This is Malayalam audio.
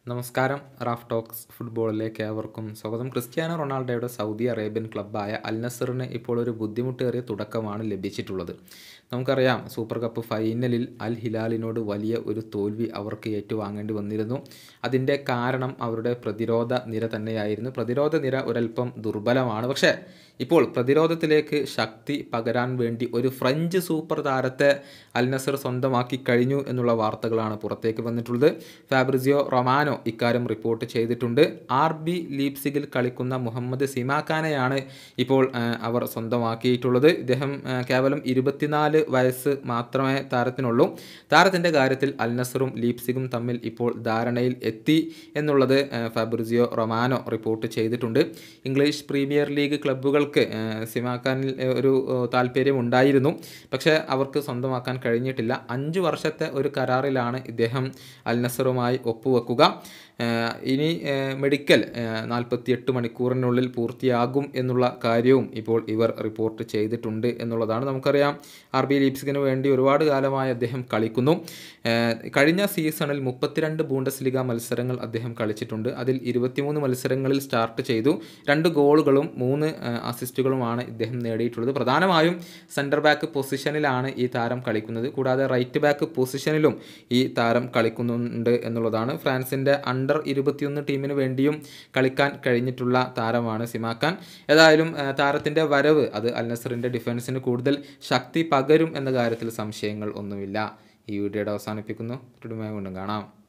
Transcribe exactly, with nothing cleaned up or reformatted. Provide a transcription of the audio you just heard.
നമസ്കാരം. റാഫ് ടോക്സ് ഫുട്ബോളിലേക്ക് ഏവർക്കും സ്വാഗതം. ക്രിസ്ത്യാനോ റൊണാൾഡോയുടെ സൗദി അറേബ്യൻ ക്ലബ്ബായ അൽ നസറിന് ഇപ്പോൾ ഒരു ബുദ്ധിമുട്ടേറിയ തുടക്കമാണ് ലഭിച്ചിട്ടുള്ളത്. നമുക്കറിയാം, സൂപ്പർ കപ്പ് ഫൈനലിൽ അൽ ഹിലാലിനോട് വലിയ ഒരു തോൽവി അവർക്ക് ഏറ്റുവാങ്ങേണ്ടി വന്നിരുന്നു. അതിൻ്റെ കാരണം അവരുടെ പ്രതിരോധ നിര തന്നെയായിരുന്നു. പ്രതിരോധ നിര ഒരൽപ്പം ദുർബലമാണ്. പക്ഷേ ഇപ്പോൾ പ്രതിരോധത്തിലേക്ക് ശക്തി പകരാൻ വേണ്ടി ഒരു ഫ്രഞ്ച് സൂപ്പർ താരത്തെ അൽ നസർ സ്വന്തമാക്കി കഴിഞ്ഞു എന്നുള്ള വാർത്തകളാണ് പുറത്തേക്ക് വന്നിട്ടുള്ളത്. ഫാബ്രിസിയോ റൊമാനോ ഇക്കാര്യം റിപ്പോർട്ട് ചെയ്തിട്ടുണ്ട്. ആർ ബി ലീപ്സിഗിൽ കളിക്കുന്ന മുഹമ്മദ് സിമാക്കാനെയാണ് ഇപ്പോൾ അവർ സ്വന്തമാക്കിയിട്ടുള്ളത്. ഇദ്ദേഹം കേവലം ഇരുപത്തിനാല് വയസ്സ് മാത്രമേ താരത്തിനുള്ളൂ. താരത്തിൻ്റെ കാര്യത്തിൽ അൽ നസറും ലീപ്സിഗും തമ്മിൽ ഇപ്പോൾ ധാരണയിൽ എത്തി എന്നുള്ളത് ഫാബ്രിസിയോ റൊമാനോ റിപ്പോർട്ട് ചെയ്തിട്ടുണ്ട്. ഇംഗ്ലീഷ് പ്രീമിയർ ലീഗ് ക്ലബ്ബുകൾക്ക് സിമാക്കാനിൽ ഒരു താല്പര്യം ഉണ്ടായിരുന്നു. പക്ഷേ അവർക്ക് സ്വന്തമാക്കാൻ കഴിഞ്ഞിട്ടില്ല. അഞ്ച് വർഷത്തെ ഒരു കരാറിലാണ് ഇദ്ദേഹം അൽ നസറുമായി ഒപ്പുവെക്കുക. ഇനി മെഡിക്കൽ നാൽപ്പത്തിയെട്ട് മണിക്കൂറിനുള്ളിൽ പൂർത്തിയാകും എന്നുള്ള കാര്യവും ഇപ്പോൾ ഇവർ റിപ്പോർട്ട് ചെയ്തിട്ടുണ്ട് എന്നുള്ളതാണ്. നമുക്കറിയാം, ആർ ബി ലീപ്സിഗിന് വേണ്ടി ഒരുപാട് കാലമായി അദ്ദേഹം കളിക്കുന്നു. കഴിഞ്ഞ സീസണിൽ മുപ്പത്തിരണ്ട് ബൂണ്ടസ് ലീഗ മത്സരങ്ങൾ അദ്ദേഹം കളിച്ചിട്ടുണ്ട്. അതിൽ ഇരുപത്തിമൂന്ന് മത്സരങ്ങളിൽ സ്റ്റാർട്ട് ചെയ്തു. രണ്ട് ഗോളുകളും മൂന്ന് അസിസ്റ്റുകളുമാണ് ഇദ്ദേഹം നേടിയിട്ടുള്ളത്. പ്രധാനമായും സെൻറ്റർ ബാക്ക് പൊസിഷനിലാണ് ഈ താരം കളിക്കുന്നത്. കൂടാതെ റൈറ്റ് ബാക്ക് പൊസിഷനിലും ഈ താരം കളിക്കുന്നുണ്ട് എന്നുള്ളതാണ്. ഫ്രാൻസിൻ്റെ അണ്ടർ ഇരുപത്തിയൊന്ന് ടീമിന് വേണ്ടിയും കളിക്കാൻ കഴിഞ്ഞിട്ടുള്ള താരമാണ് സിമാക്കാൻ. ഏതായാലും താരത്തിൻ്റെ വരവ് അത് അൽ നസറിൻ്റെ ഡിഫൻസിന് കൂടുതൽ ശക്തി പകരും എന്ന കാര്യത്തിൽ സംശയങ്ങൾ ഒന്നുമില്ല. ഈ വീഡിയോയുടെ അവസാനിപ്പിക്കുന്നു. വീണ്ടും കാണാം.